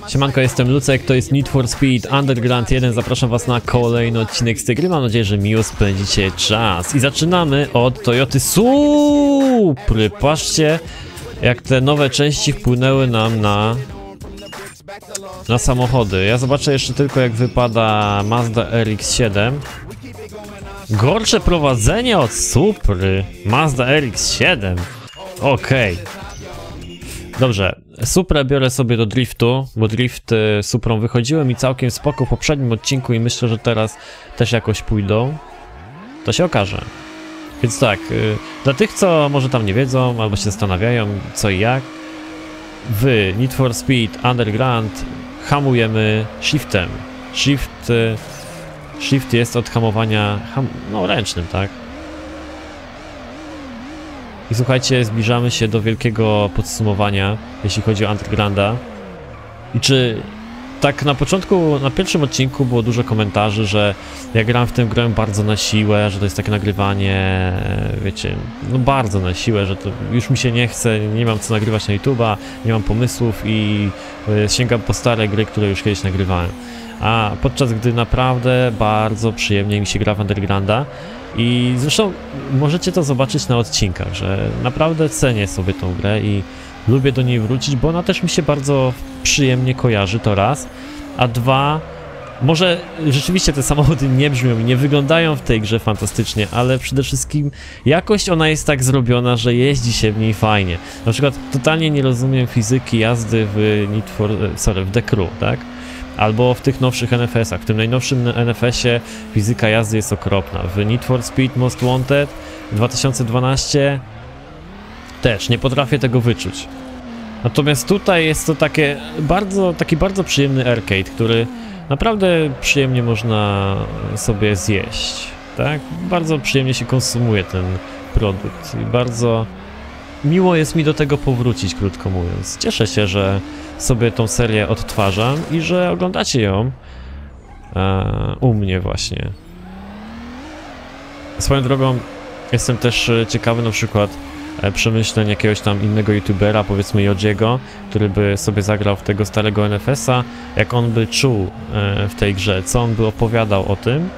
Siemanko, jestem Lucek, to jest Need for Speed Underground 1. Zapraszam was na kolejny odcinek z tej gry. Mam nadzieję, że miło spędzicie czas. I zaczynamy od Toyoty Supry. Patrzcie, jak te nowe części wpłynęły nam na samochody. Ja zobaczę jeszcze tylko, jak wypada Mazda RX-7. Gorsze prowadzenie od Supry. Mazda RX-7. Okej. Dobrze, Suprę biorę sobie do driftu, bo drift Suprą wychodziły mi całkiem spoko w poprzednim odcinku i myślę, że teraz też jakoś pójdą. To się okaże. Więc tak, dla tych, co może tam nie wiedzą, albo się zastanawiają co i jak, w Need for Speed Underground hamujemy shiftem. Shift jest od hamowania ręcznym, tak? I słuchajcie, zbliżamy się do wielkiego podsumowania, jeśli chodzi o Undergrounda. I czy tak na początku, na pierwszym odcinku było dużo komentarzy, że ja gram w tę grę bardzo na siłę, że to jest takie nagrywanie, wiecie, no bardzo na siłę, że to już mi się nie chce, nie mam co nagrywać na YouTube'a, nie mam pomysłów i sięgam po stare gry, które już kiedyś nagrywałem. A podczas gdy naprawdę bardzo przyjemnie mi się gra w Undergrounda. I zresztą możecie to zobaczyć na odcinkach, że naprawdę cenię sobie tą grę i lubię do niej wrócić, bo ona też mi się bardzo przyjemnie kojarzy, to raz. A dwa, może rzeczywiście te samochody nie brzmią i nie wyglądają w tej grze fantastycznie, ale przede wszystkim jakość ona jest tak zrobiona, że jeździ się w niej fajnie. Na przykład totalnie nie rozumiem fizyki jazdy w w The Crew, tak? Albo w tych nowszych NFS-ach. W tym najnowszym NFS-ie fizyka jazdy jest okropna. W Need for Speed Most Wanted 2012 też nie potrafię tego wyczuć. Natomiast tutaj jest to taki bardzo przyjemny arcade, który naprawdę przyjemnie można sobie zjeść. Tak? Bardzo przyjemnie się konsumuje ten produkt i bardzo miło jest mi do tego powrócić, krótko mówiąc. Cieszę się, że sobie tą serię odtwarzam i że oglądacie ją u mnie właśnie. Swoją drogą jestem też ciekawy na przykład przemyśleń jakiegoś tam innego youtubera, powiedzmy Jodziego, który by sobie zagrał w tego starego NFS-a, jak on by czuł w tej grze, co on by opowiadał o tym,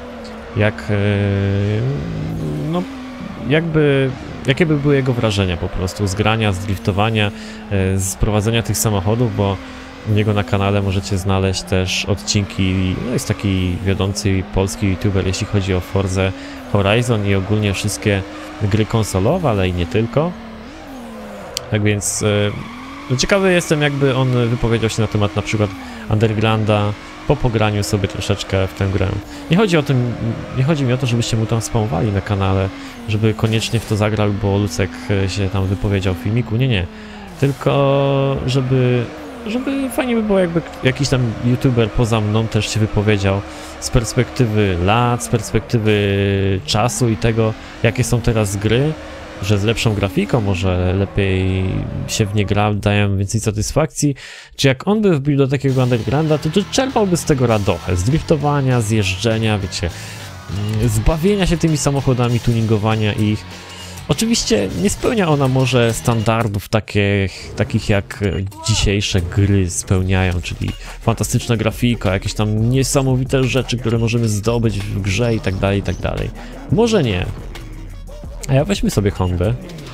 jakie by były jego wrażenia po prostu z grania, z driftowania, z prowadzenia tych samochodów, bo u niego na kanale możecie znaleźć też odcinki, no jest taki wiodący polski youtuber, jeśli chodzi o Forza Horizon i ogólnie wszystkie gry konsolowe, ale i nie tylko. Tak więc no ciekawy jestem, jakby on wypowiedział się na temat na przykład Undergrounda po pograniu sobie troszeczkę w tę grę. Nie chodzi mi o to, żebyście mu tam spamowali na kanale, żeby koniecznie w to zagrał, bo Lucek się tam wypowiedział w filmiku. Nie. Tylko żeby fajnie by było, jakby jakiś tam youtuber poza mną też się wypowiedział z perspektywy lat, z perspektywy czasu i tego, jakie są teraz gry, że z lepszą grafiką może lepiej się w nie gra, dają więcej satysfakcji, czy jak on by wbił do takiego Undergrounda, to czerpałby z tego radochę, z driftowania, z jeżdżenia, wiecie, zbawienia się tymi samochodami, tuningowania ich. Oczywiście nie spełnia ona może standardów takich jak dzisiejsze gry spełniają, czyli fantastyczna grafika, jakieś tam niesamowite rzeczy, które możemy zdobyć w grze i tak dalej, i tak dalej. Może nie. A ja weźmy sobie Hondę.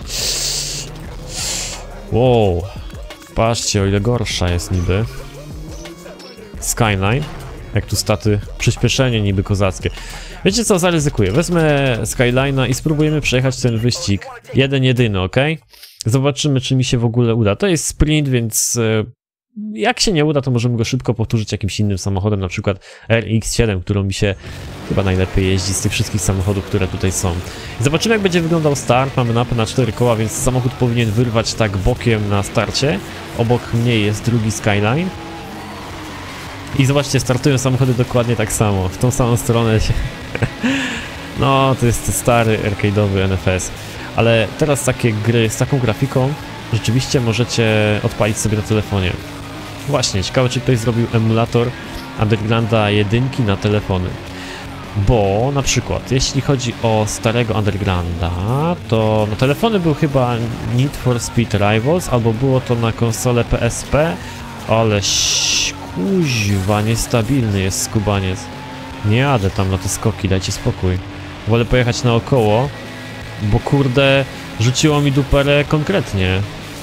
Wow. Patrzcie, o ile gorsza jest niby. Skyline. Jak tu staty, przyspieszenie niby kozackie. Wiecie co, zaryzykuję. Wezmę Skyline'a i spróbujemy przejechać ten wyścig. Jedyny, ok? Zobaczymy, czy mi się w ogóle uda. To jest sprint, więc jak się nie uda, to możemy go szybko powtórzyć jakimś innym samochodem, na przykład RX-7, którą mi się chyba najlepiej jeździ z tych wszystkich samochodów, które tutaj są. Zobaczymy, jak będzie wyglądał start. Mamy napęd na 4 koła, więc samochód powinien wyrwać tak bokiem na starcie. Obok mnie jest drugi Skyline. I zobaczcie, startują samochody dokładnie tak samo, w tą samą stronę się... No, to jest stary arcade'owy NFS. Ale teraz takie gry z taką grafiką rzeczywiście możecie odpalić sobie na telefonie. Właśnie, ciekawe, czy ktoś zrobił emulator Undergrounda 1 na telefony. Bo na przykład, jeśli chodzi o starego Undergrounda, to na telefony był chyba Need for Speed Rivals, albo było to na konsolę PSP, ale Kuźwa, niestabilny jest skubaniec. Nie jadę tam na te skoki, dajcie spokój. Wolę pojechać naokoło, bo kurde, rzuciło mi duperę konkretnie.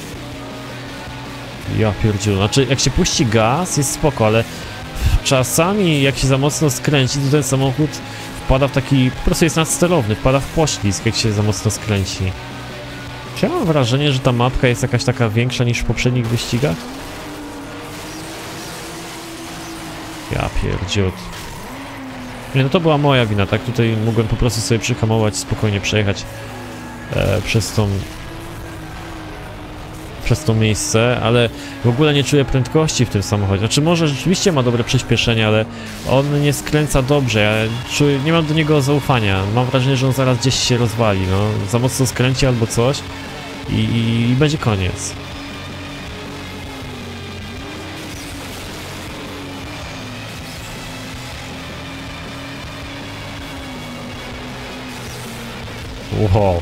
Ja pierdziu, znaczy jak się puści gaz jest spoko, ale czasami jak się za mocno skręci, to ten samochód wpada w taki, po prostu jest nadsterowny, wpada w poślizg jak się za mocno skręci. Czy ja mam wrażenie, że ta mapka jest jakaś taka większa niż w poprzednich wyścigach? Ja pierdziut. Nie, no to była moja wina, tak? Tutaj mogłem po prostu sobie przyhamować, spokojnie przejechać przez to miejsce, ale w ogóle nie czuję prędkości w tym samochodzie. Znaczy może rzeczywiście ma dobre przyspieszenie, ale on nie skręca dobrze, ja czuję, nie mam do niego zaufania. Mam wrażenie, że on zaraz gdzieś się rozwali, no. Za mocno skręci albo coś i będzie koniec. Wow.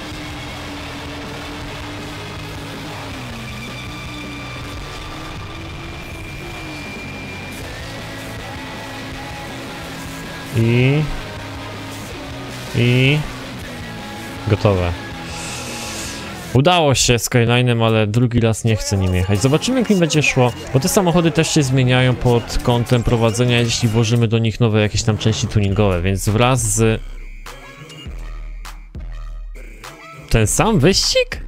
I gotowe. Udało się Skylinem, ale drugi raz nie chcę nim jechać. Zobaczymy, jak mi będzie szło, bo te samochody też się zmieniają pod kątem prowadzenia, jeśli włożymy do nich nowe jakieś tam części tuningowe, więc wraz z... Ten sam wyścig?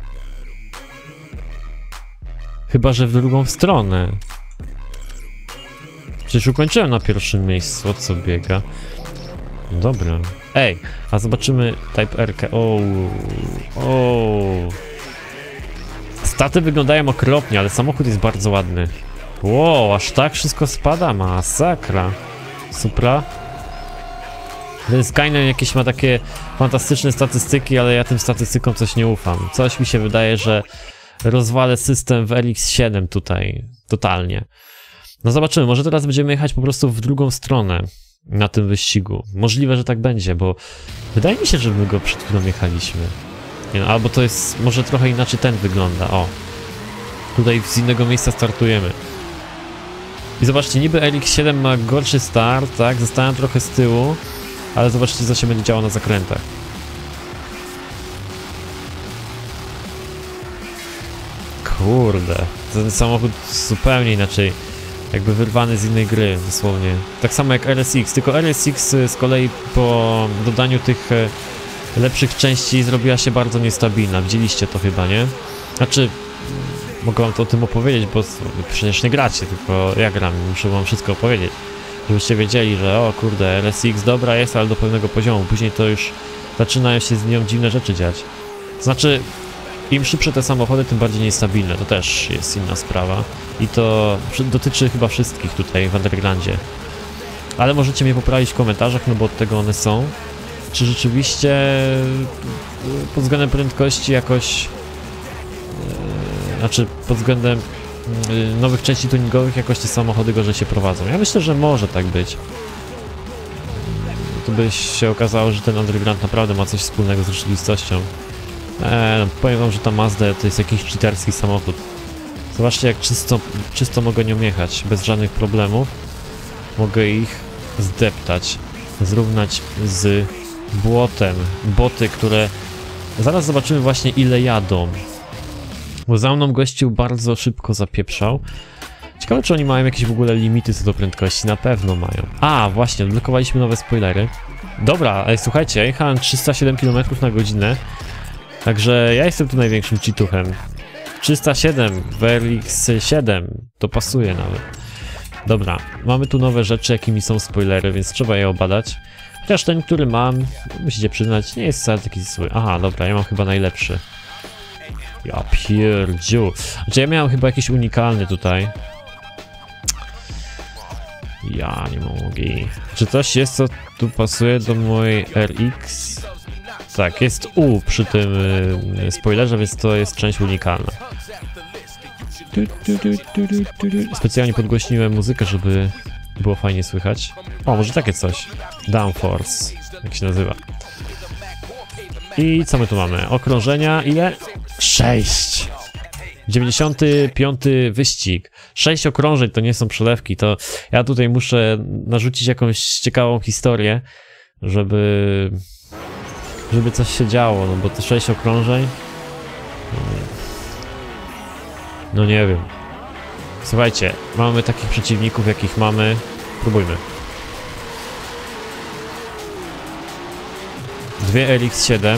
Chyba że w drugą stronę. Przecież ukończyłem na pierwszym miejscu, o co biega? Dobra. Ej, a zobaczymy Type R. Staty wyglądają okropnie, ale samochód jest bardzo ładny. Wow, aż tak wszystko spada, masakra. Supra. Ten Skyline jakieś ma takie fantastyczne statystyki, ale ja tym statystykom coś nie ufam. Coś mi się wydaje, że rozwalę system w RX-7 tutaj. Totalnie. No zobaczymy, może teraz będziemy jechać po prostu w drugą stronę na tym wyścigu. Możliwe, że tak będzie, bo wydaje mi się, że my go przed chwilą jechaliśmy. Nie no, albo to jest, może trochę inaczej ten wygląda, o. Tutaj z innego miejsca startujemy. I zobaczcie, niby RX-7 ma gorszy start, tak? Zostałem trochę z tyłu, ale zobaczcie, co się będzie działo na zakrętach. Kurde, ten samochód zupełnie inaczej, jakby wyrwany z innej gry, dosłownie. Tak samo jak RSX, tylko RSX z kolei po dodaniu tych lepszych części zrobiła się bardzo niestabilna. Widzieliście to chyba, nie? Znaczy, mogę wam to o tym opowiedzieć, bo przecież nie gracie, tylko ja gram, muszę wam wszystko opowiedzieć. Żebyście wiedzieli, że o kurde, RSX dobra jest, ale do pewnego poziomu. Później to już zaczynają się z nią dziwne rzeczy dziać. Znaczy, im szybsze te samochody, tym bardziej niestabilne. To też jest inna sprawa. I to dotyczy chyba wszystkich tutaj w Undergroundzie. Ale możecie mnie poprawić w komentarzach, no bo od tego one są. Czy rzeczywiście pod względem prędkości jakoś... Znaczy pod względem nowych części tuningowych jakoś te samochody gorzej się prowadzą. Ja myślę, że może tak być. To by się okazało, że ten Underground naprawdę ma coś wspólnego z rzeczywistością. No, powiem wam, że ta Mazda to jest jakiś cheaterski samochód. Zobaczcie, jak czysto mogę nią jechać, bez żadnych problemów. Mogę ich zdeptać, zrównać z błotem. Boty, które... Zaraz zobaczymy właśnie, ile jadą. Bo za mną gościu bardzo szybko zapieprzał. Ciekawe, czy oni mają jakieś w ogóle limity co do prędkości. Na pewno mają. A, właśnie, odblokowaliśmy nowe spoilery. Dobra, słuchajcie, ja jechałem 307 km na godzinę. Także ja jestem tu największym cheatuchem. 307 w RX-7 to pasuje nawet. Dobra, mamy tu nowe rzeczy, jakimi są spoilery, więc trzeba je obadać. Chociaż ten, który mam, musicie przyznać, nie jest wcale taki zły. Aha, dobra, ja mam chyba najlepszy. Ja pierdziu. Znaczy ja miałem chyba jakiś unikalny tutaj. Ja nie mogę. Czy coś jest, co tu pasuje do mojej RX? Tak, jest U przy tym spoilerze, więc to jest część unikalna. Specjalnie podgłośniłem muzykę, żeby było fajnie słychać. O, może takie coś. Downforce, jak się nazywa. I co my tu mamy? Okrążenia, ile? 6. 95. wyścig. 6 okrążeń to nie są przelewki, to ja tutaj muszę narzucić jakąś ciekawą historię, żeby coś się działo, no bo te 6 okrążeń... No nie wiem. Słuchajcie, mamy takich przeciwników, jakich mamy. Próbujmy. 2 LX7.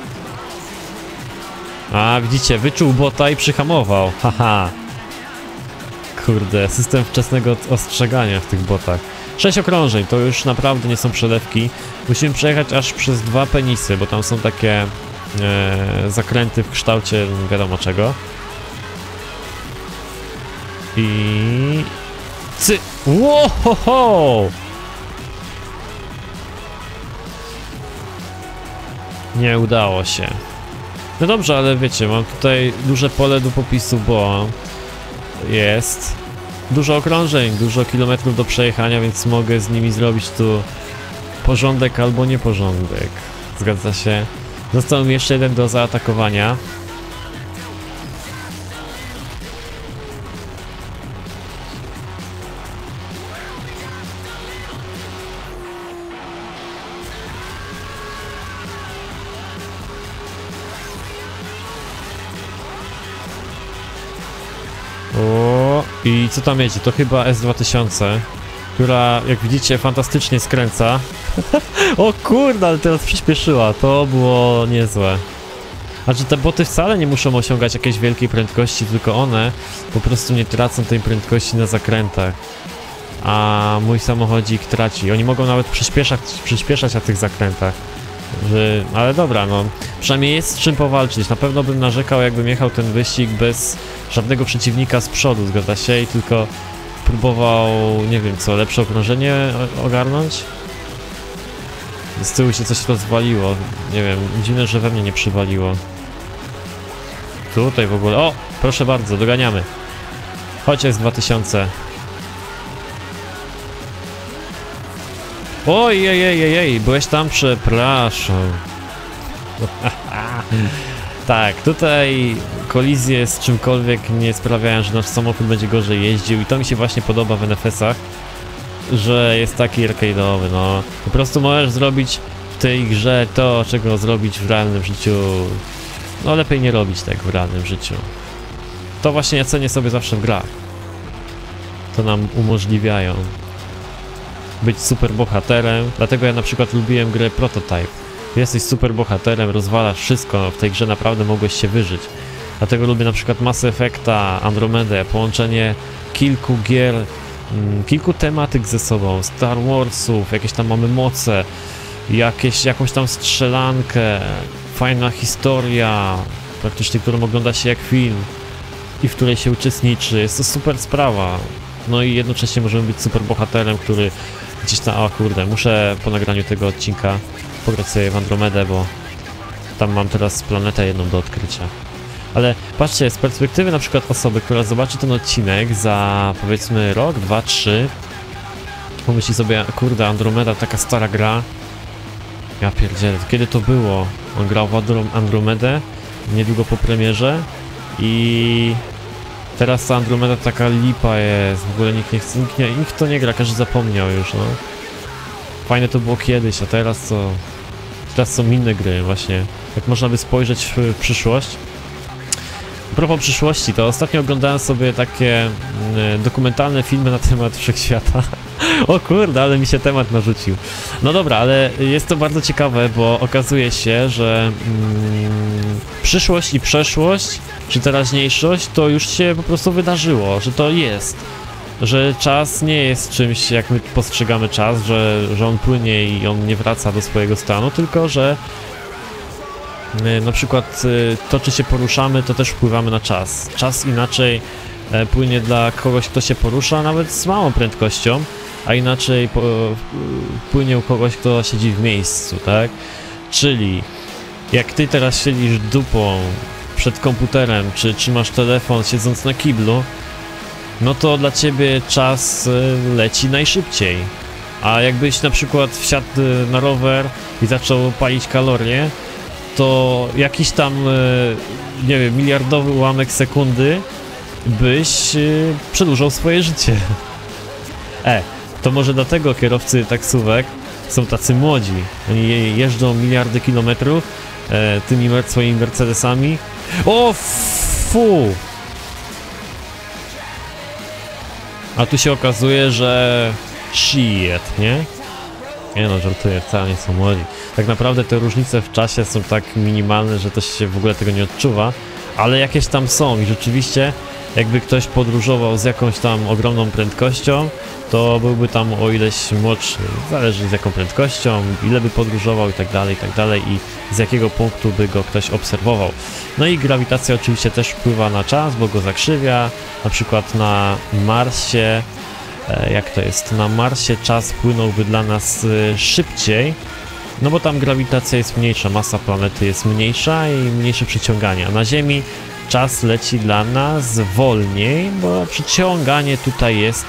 A, widzicie, wyczuł bota i przyhamował. Haha. Kurde, system wczesnego ostrzegania w tych botach. 6 okrążeń, to już naprawdę nie są przelewki. Musimy przejechać aż przez 2 penisy, bo tam są takie zakręty w kształcie wiadomo czego. I... Wow! Nie udało się. No dobrze, ale wiecie, mam tutaj duże pole do popisu, bo jest dużo okrążeń, dużo kilometrów do przejechania, więc mogę z nimi zrobić tu porządek albo nieporządek. Zgadza się. Został mi jeszcze jeden do zaatakowania. O, i co tam jedzie? To chyba S2000, która, jak widzicie, fantastycznie skręca. O kurde, ale teraz przyspieszyła, to było niezłe. Znaczy te boty wcale nie muszą osiągać jakiejś wielkiej prędkości, tylko one po prostu nie tracą tej prędkości na zakrętach. A mój samochodzik traci. Oni mogą nawet przyspieszać na tych zakrętach. Ale dobra, no przynajmniej jest z czym powalczyć. Na pewno bym narzekał, jakbym jechał ten wyścig bez żadnego przeciwnika z przodu, zgadza się, i tylko próbował, nie wiem co, lepsze okrążenie ogarnąć. Z tyłu się coś rozwaliło, nie wiem, dziwne, że we mnie nie przywaliło. Tutaj w ogóle, o, proszę bardzo, doganiamy. Chodź S2000. Ojej, byłeś tam? Przepraszam. Tak, tutaj kolizje z czymkolwiek nie sprawiają, że nasz samochód będzie gorzej jeździł i to mi się właśnie podoba w NFS-ach, że jest taki arcade'owy, no. Po prostu możesz zrobić w tej grze to, czego zrobić w realnym życiu. No lepiej nie robić tak w realnym życiu. To właśnie ja cenię sobie zawsze w grach. To nam umożliwiają być super bohaterem, dlatego ja na przykład lubiłem grę Prototype. Jesteś super bohaterem, rozwalasz wszystko, w tej grze naprawdę mogłeś się wyżyć. Dlatego lubię na przykład Mass Effecta, Andromedę, połączenie kilku gier, kilku tematyk ze sobą, Star Warsów, jakieś tam mamy moce, jakąś tam strzelankę, fajna historia, praktycznie którą ogląda się jak film i w której się uczestniczy. Jest to super sprawa. No i jednocześnie możemy być super bohaterem, który gdzieś tam, o kurde, muszę po nagraniu tego odcinka pograć sobie w Andromedę, bo tam mam teraz planetę jedną do odkrycia. Ale patrzcie, z perspektywy na przykład osoby, która zobaczy ten odcinek za powiedzmy rok, 2, 3, pomyśli sobie, kurde, Andromeda, taka stara gra. Ja pierdzielę, kiedy to było? On grał w Andromedę niedługo po premierze i teraz ta Andromeda taka lipa jest, w ogóle nikt nie chce, nikt to nie gra, każdy zapomniał już, no. Fajne to było kiedyś, a teraz są inne gry właśnie. Jak można by spojrzeć w przyszłość. A propos przyszłości, to ostatnio oglądałem sobie takie dokumentalne filmy na temat wszechświata. O kurde, ale mi się temat narzucił. No dobra, ale jest to bardzo ciekawe, bo okazuje się, że przyszłość i przeszłość, czy teraźniejszość, to już się po prostu wydarzyło, że to jest. Że czas nie jest czymś, jak my postrzegamy czas, że on płynie i on nie wraca do swojego stanu, tylko że na przykład to, czy się poruszamy, to też wpływamy na czas. Czas inaczej płynie dla kogoś, kto się porusza, nawet z małą prędkością, a inaczej płynie u kogoś, kto siedzi w miejscu, tak? Czyli jak ty teraz siedzisz dupą przed komputerem, czy trzymasz telefon siedząc na kiblu, no to dla ciebie czas leci najszybciej. A jakbyś na przykład wsiadł na rower i zaczął palić kalorie, to jakiś tam, nie wiem, miliardowy ułamek sekundy byś przedłużał swoje życie. To może dlatego kierowcy taksówek są tacy młodzi. Oni jeżdżą miliardy kilometrów tymi swoimi Mercedesami. O, fu! A tu się okazuje, że shit, nie? Nie no, żartuję, wcale nie są młodzi. Tak naprawdę te różnice w czasie są tak minimalne, że to się w ogóle tego nie odczuwa, ale jakieś tam są i rzeczywiście jakby ktoś podróżował z jakąś tam ogromną prędkością, to byłby tam o ileś młodszy. Zależy z jaką prędkością, ile by podróżował i tak dalej i z jakiego punktu by go ktoś obserwował. No i grawitacja oczywiście też wpływa na czas, bo go zakrzywia. Na przykład na Marsie, jak to jest? Na Marsie czas płynąłby dla nas szybciej, no bo tam grawitacja jest mniejsza, masa planety jest mniejsza i mniejsze przyciąganie, a na Ziemi czas leci dla nas wolniej, bo przyciąganie tutaj jest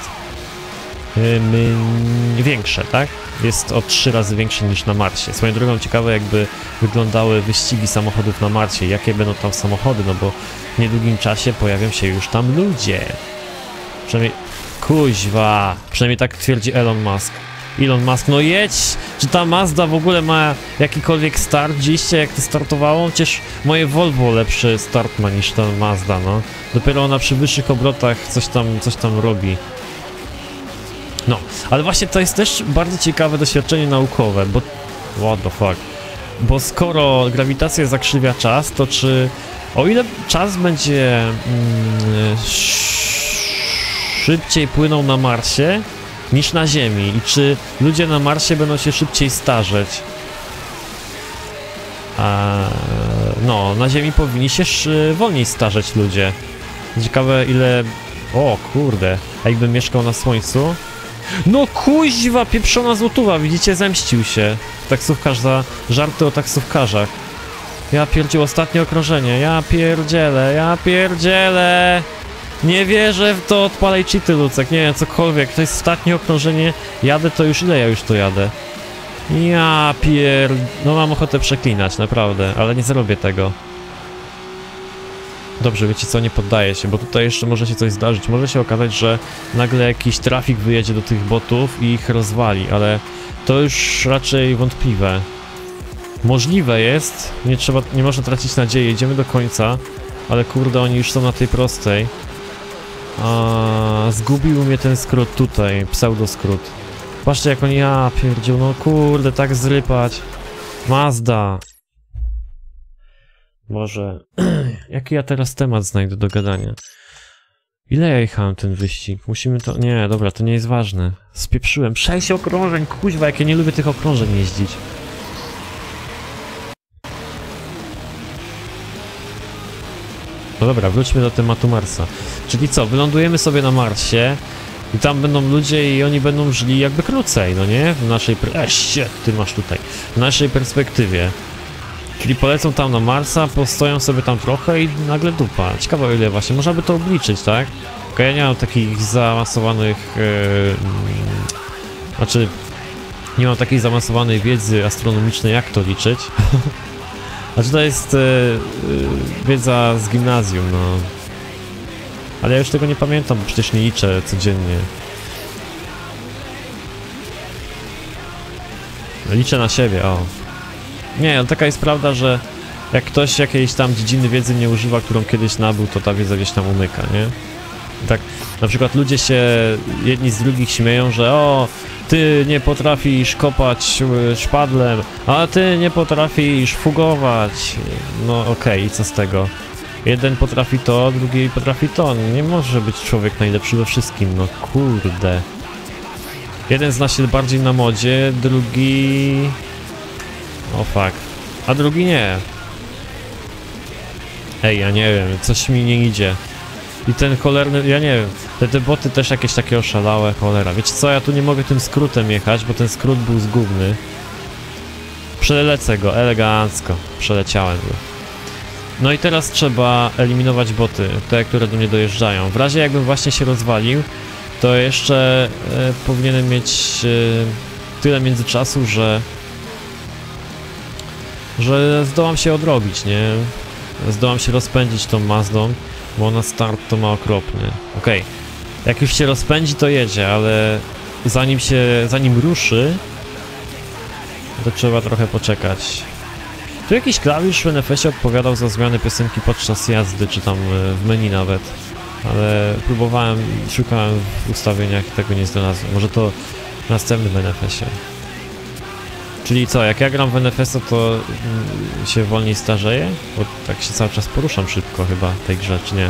większe, tak? Jest o 3 razy większe niż na Marsie. Swoją drogą ciekawe, jakby wyglądały wyścigi samochodów na Marsie, jakie będą tam samochody, no bo w niedługim czasie pojawią się już tam ludzie. Przynajmniej, kuźwa, przynajmniej tak twierdzi Elon Musk. Elon Musk, no jedź! Czy ta Mazda w ogóle ma jakikolwiek start? Widzieliście, jak to startowało? Przecież moje Volvo lepszy start ma niż ta Mazda, no. Dopiero ona przy wyższych obrotach coś tam robi. No, ale właśnie to jest też bardzo ciekawe doświadczenie naukowe, bo... What the fuck? Bo skoro grawitacja zakrzywia czas, to czy... O ile czas będzie... szybciej płynął na Marsie niż na Ziemi i czy ludzie na Marsie będą się szybciej starzeć? No, na Ziemi powinni się wolniej starzeć ludzie. Ciekawe ile... O kurde, a jakbym mieszkał na Słońcu? No kuźwa, pieprzona złotówa, widzicie, zemścił się taksówkarz za żarty o taksówkarzach. Ja pierdziel, ostatnie okrążenie, ja pierdzielę. Nie wierzę w to, odpalaj cheaty, Lucek, nie wiem, cokolwiek, to jest ostatnie okrążenie, jadę to już, ile ja już to jadę? No mam ochotę przeklinać, naprawdę, ale nie zrobię tego. Dobrze, wiecie co, nie poddaję się, bo tutaj jeszcze może się coś zdarzyć, może się okazać, że nagle jakiś trafik wyjedzie do tych botów i ich rozwali, ale to już raczej wątpliwe. Możliwe jest, nie można tracić nadziei, jedziemy do końca, ale kurde, oni już są na tej prostej. Zgubił mnie ten skrót tutaj, pseudoskrót. Patrzcie jak oni, pierdził, no kurde, tak zrypać. Mazda. Boże, jaki ja teraz temat znajdę do gadania? Ile ja jechałem ten wyścig? Musimy to... Nie, dobra, to nie jest ważne. Spieprzyłem. 6 okrążeń, kuźwa, jak ja nie lubię tych okrążeń jeździć. No dobra, wróćmy do tematu Marsa. Czyli co, wylądujemy sobie na Marsie i tam będą ludzie i oni będą żyli jakby krócej, no nie? W naszej... ty masz tutaj. W naszej perspektywie. Czyli polecą tam na Marsa, postoją sobie tam trochę i nagle dupa. Ciekawe o ile właśnie, można by to obliczyć, tak? Tylko ja nie mam takich zaawansowanych... Znaczy... Nie mam takiej zaawansowanej wiedzy astronomicznej, jak to liczyć. Znaczy to jest wiedza z gimnazjum, no. Ale ja już tego nie pamiętam, bo przecież nie liczę codziennie. Liczę na siebie, o. Nie, ale taka jest prawda, że jak ktoś jakiejś tam dziedziny wiedzy nie używa, którą kiedyś nabył, to ta wiedza gdzieś tam umyka, nie? I tak na przykład ludzie się jedni z drugich śmieją, że o, ty nie potrafisz kopać szpadlem, a ty nie potrafisz fugować. No okej, i co z tego? Jeden potrafi to, drugi potrafi to. Nie może być człowiek najlepszy we wszystkim, no kurde. Jeden zna się bardziej na modzie, drugi... O fuck. A drugi nie. Ej, ja nie wiem, coś mi nie idzie. I ten cholerny, ja nie wiem, te boty też jakieś takie oszalałe, cholera. Wiecie co, ja tu nie mogę tym skrótem jechać, bo ten skrót był zgubny. Przelecę go, elegancko. Przeleciałem go. No i teraz trzeba eliminować boty, te, które do mnie dojeżdżają. W razie jakbym właśnie się rozwalił, to jeszcze powinienem mieć tyle międzyczasu, że że zdołam się odrobić, nie? Zdołam się rozpędzić tą Mazdą, bo na start to ma okropny. Okej, jak już się rozpędzi, to jedzie, ale zanim ruszy, to trzeba trochę poczekać. Tu jakiś klawisz w NFS-ie odpowiadał za zmianę piosenki podczas jazdy, czy tam w menu nawet. Ale próbowałem, szukałem w ustawieniach i tego nie znalazłem. Może to w następnym NFS-ie. Czyli co, jak ja gram w NFS-a, to się wolniej starzeję? Bo tak się cały czas poruszam szybko chyba w tej grze, czy nie?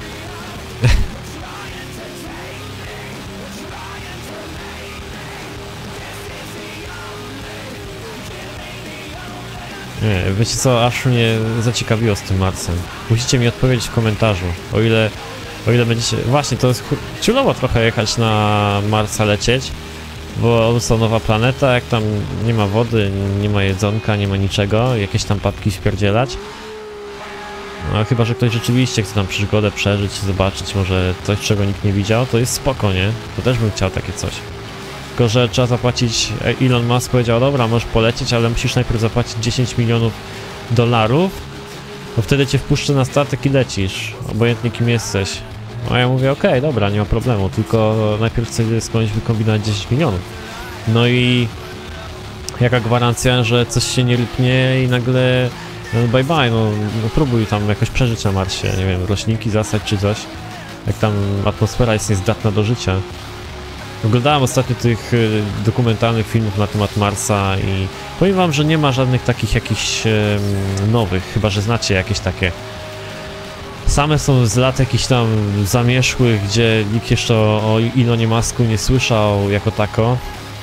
Nie, wiecie co, aż mnie zaciekawiło z tym Marsem. Musicie mi odpowiedzieć w komentarzu, o ile będziecie... Właśnie, to jest ciulowo trochę jechać na Marsa lecieć, bo to nowa planeta, jak tam nie ma wody, nie ma jedzonka, nie ma niczego, jakieś tam papki wpierdzielać. No chyba, że ktoś rzeczywiście chce tam przygodę przeżyć, zobaczyć może coś, czego nikt nie widział, to jest spoko, nie? To też bym chciał takie coś. Tylko że trzeba zapłacić, Elon Musk powiedział, dobra, możesz polecieć, ale musisz najpierw zapłacić 10 milionów dolarów, bo wtedy cię wpuszczę na statek i lecisz, obojętnie kim jesteś. A ja mówię, okej, dobra, nie ma problemu, tylko najpierw chcę skądś wykombinować 10 milionów. No i jaka gwarancja, że coś się nie rypnie i nagle bye bye, no próbuj tam jakoś przeżyć na Marsie, nie wiem, roślinki zasać czy coś, jak tam atmosfera jest niezdatna do życia. Oglądałem ostatnio tych dokumentalnych filmów na temat Marsa i powiem wam, że nie ma żadnych takich jakichś nowych, chyba że znacie jakieś takie. Same są z lat jakichś tam zamierzchłych, gdzie nikt jeszcze o Elonie Musku nie słyszał jako tako.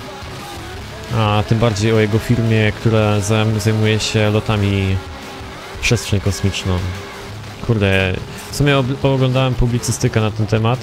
A tym bardziej o jego firmie, która zajmuje się lotami w przestrzeń kosmiczną. Kurde, w sumie oglądałem publicystykę na ten temat.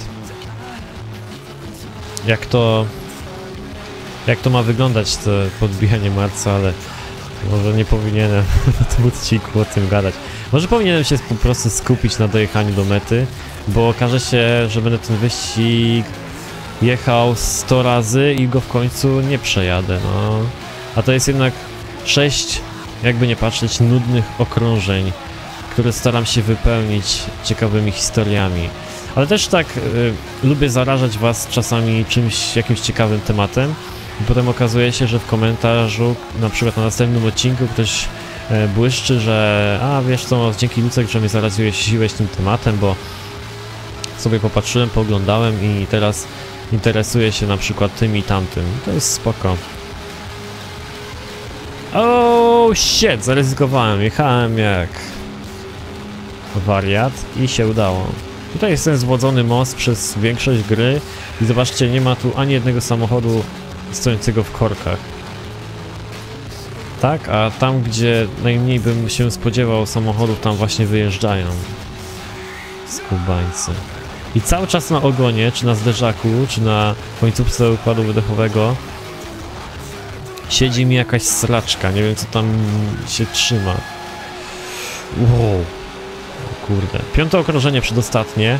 Jak to ma wyglądać, to podbijanie Marsa, ale może nie powinienem w tym odcinku o tym gadać. Może powinienem się po prostu skupić na dojechaniu do mety, bo okaże się, że będę ten wyścig jechał 100 razy i go w końcu nie przejadę, no. A to jest jednak 6, jakby nie patrzeć, nudnych okrążeń, które staram się wypełnić ciekawymi historiami. Ale też tak lubię zarażać was czasami jakimś ciekawym tematem i potem okazuje się, że w komentarzu, na przykład na następnym odcinku ktoś błyszczy, że wiesz co, dzięki Lucek, że mnie zaraziłeś tym tematem, bo sobie popatrzyłem, pooglądałem i teraz interesuję się na przykład tym i tamtym. To jest spoko. Oh shit, zaryzykowałem, jechałem jak wariat i się udało. Tutaj jest ten zwodzony most przez większość gry i zobaczcie, nie ma tu ani jednego samochodu stojącego w korkach. Tak, a tam, gdzie najmniej bym się spodziewał samochodów, tam właśnie wyjeżdżają. Skubańcy. I cały czas na ogonie, czy na zderzaku, czy na końcówce układu wydechowego siedzi mi jakaś sraczka, nie wiem co tam się trzyma. Wow. Kurde. 5. okrążenie przedostatnie.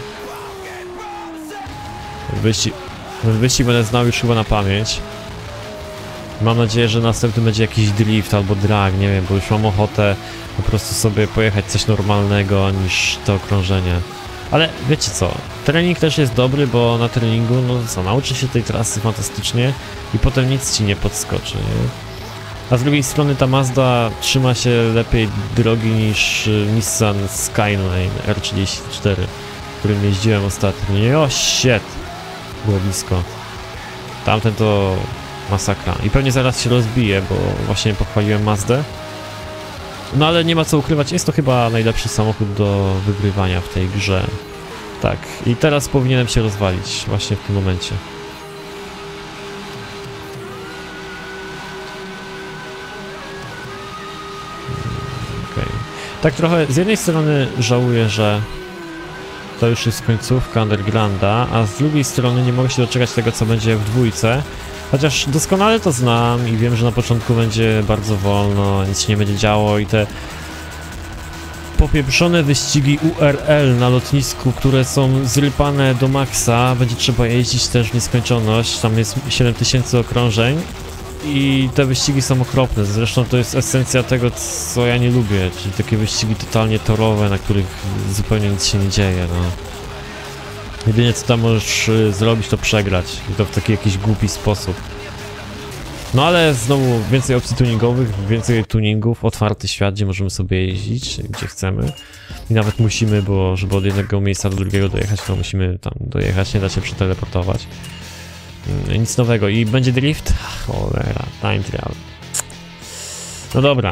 Wyścig będę znał już chyba na pamięć. Mam nadzieję, że następny będzie jakiś drift albo drag, nie wiem, bo już mam ochotę po prostu sobie pojechać coś normalnego niż to okrążenie. Ale wiecie co, trening też jest dobry, bo na treningu, no co, nauczy się tej trasy fantastycznie i potem nic ci nie podskoczy, nie? A z drugiej strony ta Mazda trzyma się lepiej drogi niż Nissan Skyline R34, którym jeździłem ostatnio. O shit! Było blisko. Tamten to masakra. I pewnie zaraz się rozbije, bo właśnie pochwaliłem Mazdę. No ale nie ma co ukrywać, jest to chyba najlepszy samochód do wygrywania w tej grze. Tak, i teraz powinienem się rozwalić właśnie w tym momencie. Tak trochę z jednej strony żałuję, że to już jest końcówka Undergrounda, a z drugiej strony nie mogę się doczekać tego, co będzie w dwójce. Chociaż doskonale to znam i wiem, że na początku będzie bardzo wolno, nic się nie będzie działo i te popieprzone wyścigi URL na lotnisku, które są zrypane do maksa, będzie trzeba jeździć też w nieskończoność, tam jest 7000 okrążeń I te wyścigi są okropne, zresztą to jest esencja tego, co ja nie lubię, czyli takie wyścigi totalnie torowe, na których zupełnie nic się nie dzieje, no. Jedynie co tam możesz zrobić, to przegrać i to w taki jakiś głupi sposób. No ale znowu więcej opcji tuningowych, więcej tuningów, otwarty świat, gdzie możemy sobie jeździć, gdzie chcemy. I nawet musimy, bo żeby od jednego miejsca do drugiego dojechać, to musimy tam dojechać, nie da się przeteleportować. Nic nowego. I będzie drift? Cholera, time trial. No dobra.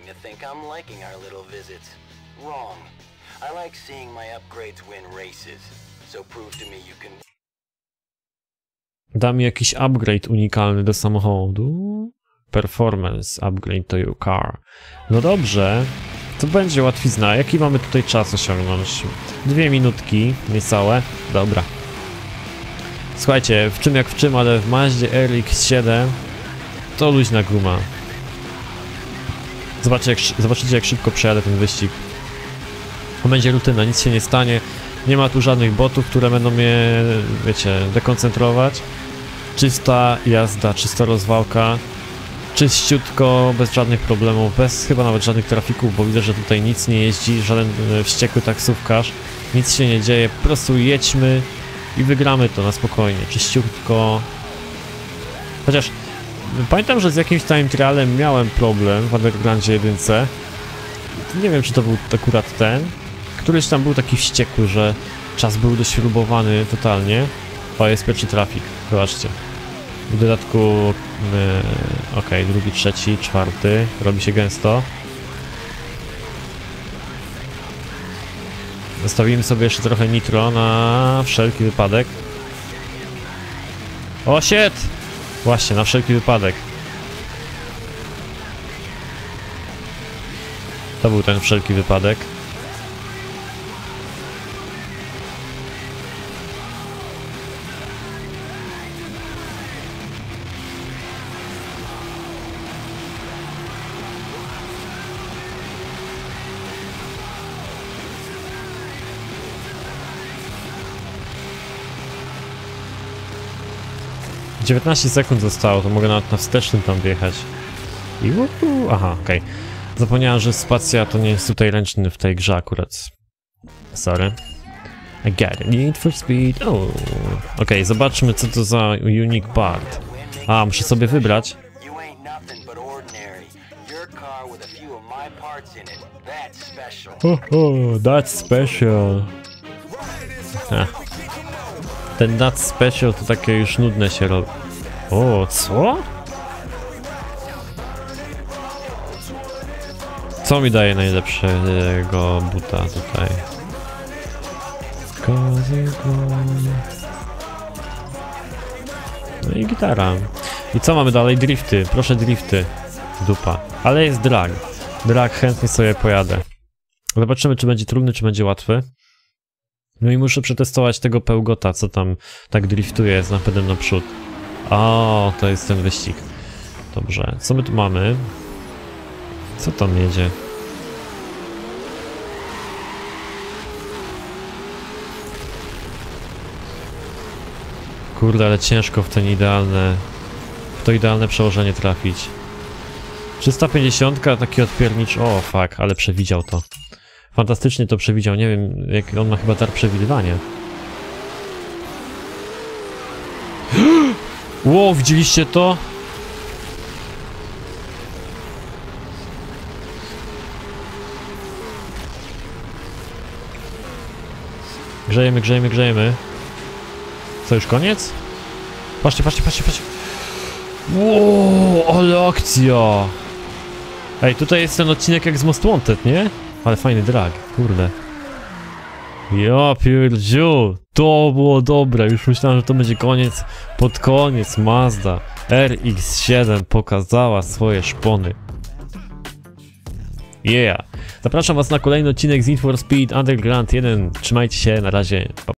Da mi jakiś upgrade unikalny do samochodu. Performance upgrade to your car. No dobrze. To będzie łatwizna. Jaki mamy tutaj czas osiągnąć? 2 minutki, niecałe. Dobra. Słuchajcie, w czym jak w czym, ale w Mazdzie RX-7 to luźna guma. Zobaczycie jak szybko przejadę ten wyścig. To będzie rutyna, nic się nie stanie. Nie ma tu żadnych botów, które będą mnie, wiecie, dekoncentrować. Czysta jazda, czysta rozwałka. Czyściutko, bez żadnych problemów, bez chyba nawet żadnych trafików, bo widzę, że tutaj nic nie jeździ, żaden wściekły taksówkarz. Nic się nie dzieje, po prostu jedźmy i wygramy to na spokojnie, czyściutko. Chociaż pamiętam, że z jakimś time trialem miałem problem w Undergroundzie 1. Nie wiem, czy to był akurat ten. Któryś tam był taki wściekły, że czas był dośrubowany totalnie. O, jest pierwszy trafik, zobaczcie. W dodatku, okej, drugi, trzeci, czwarty, robi się gęsto. Zostawimy sobie jeszcze trochę nitro na wszelki wypadek. O, shit! Właśnie, na wszelki wypadek. To był ten wszelki wypadek. - 19 sekund zostało, to mogę nawet na wstecznym tam wjechać. I aha, okej. Zapomniałem, że spacja to nie jest tutaj ręczny w tej grze akurat. Sorry. I get it. Need for speed. Oh. Okej, zobaczmy co to za unique part. A, muszę sobie wybrać. That's special. Ten That's Special to takie już nudne się robi. O, co? Co mi daje najlepszego buta tutaj? No i gitara. I co mamy dalej? Drifty. Proszę drifty. Dupa. Ale jest drag. Drag, chętnie sobie pojadę. Zobaczymy, czy będzie trudny, czy będzie łatwy. No i muszę przetestować tego Pełgota, co tam tak driftuje z napędem naprzód. O, to jest ten wyścig. Dobrze, co my tu mamy? Co tam jedzie? Kurde, ale ciężko w to idealne przełożenie trafić. 350, taki odpiernicz. O, fuck, ale przewidział to. Fantastycznie to przewidział, nie wiem, jak on ma chyba dar przewidywania. Ło, widzieliście to? Grzejemy, grzejemy, grzejemy. Co, już koniec? Patrzcie, patrzcie, patrzcie, patrzcie. Ło, ale akcja! Ej, tutaj jest ten odcinek jak z Most Wanted, nie? Ale fajny drag, kurde. Ja pierdziu, to było dobre, już myślałem, że to będzie koniec, pod koniec Mazda RX-7 pokazała swoje szpony. Yeah! Zapraszam was na kolejny odcinek z Need for Speed Underground 1, trzymajcie się, na razie.